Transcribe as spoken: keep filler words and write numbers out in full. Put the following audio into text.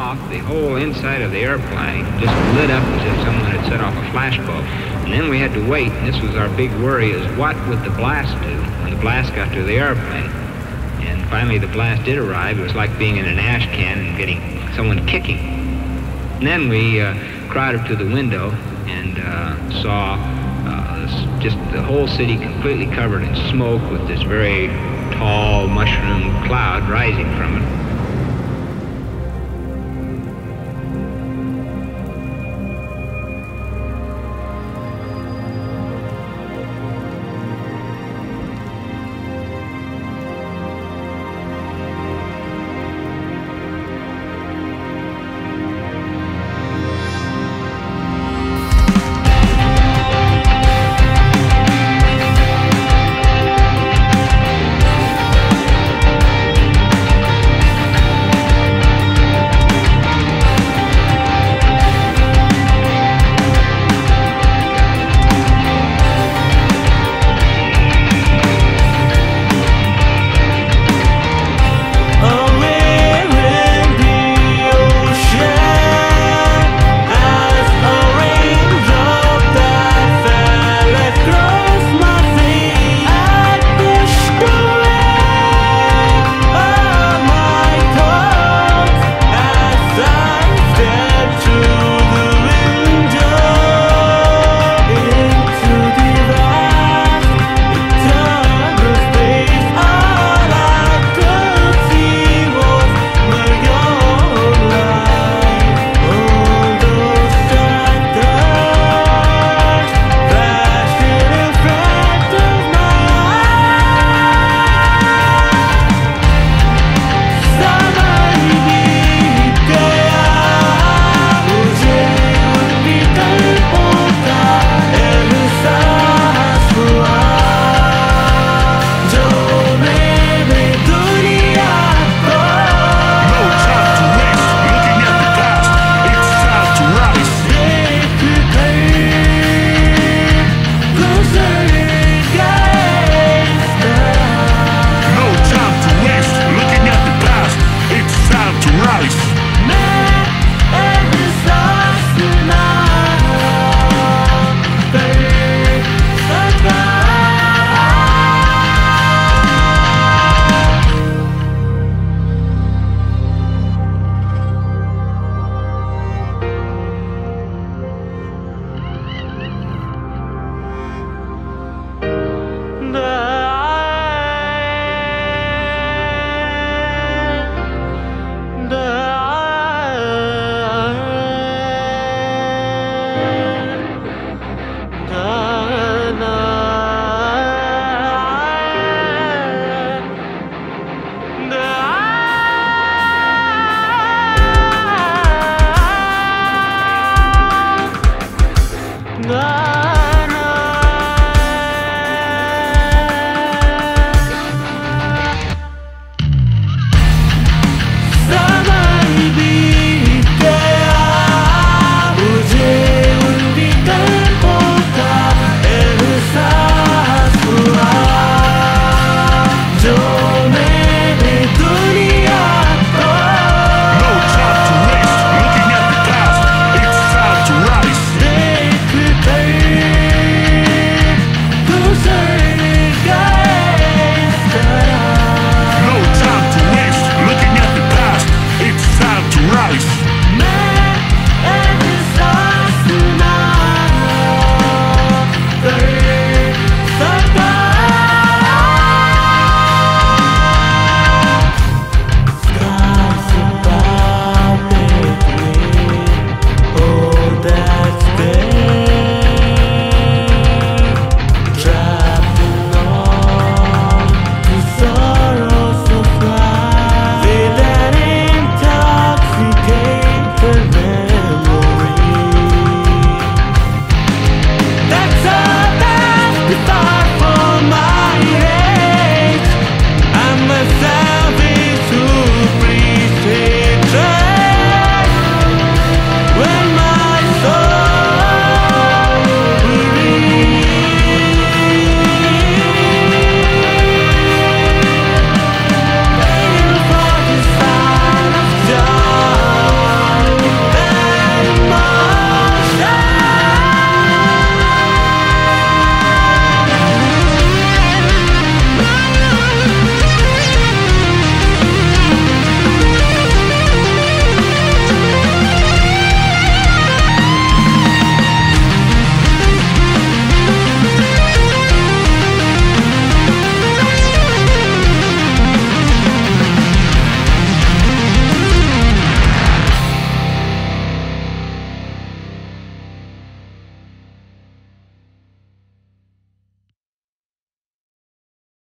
off, the whole inside of the airplane just lit up as if someone had set off a flashbulb. And then we had to wait, and this was our big worry, is what would the blast do when the blast got to the airplane? And finally the blast did arrive. It was like being in an ash can and getting someone kicking. And then we uh, crowded to the window and uh, saw uh, this, just the whole city completely covered in smoke with this very tall mushroom cloud rising from it.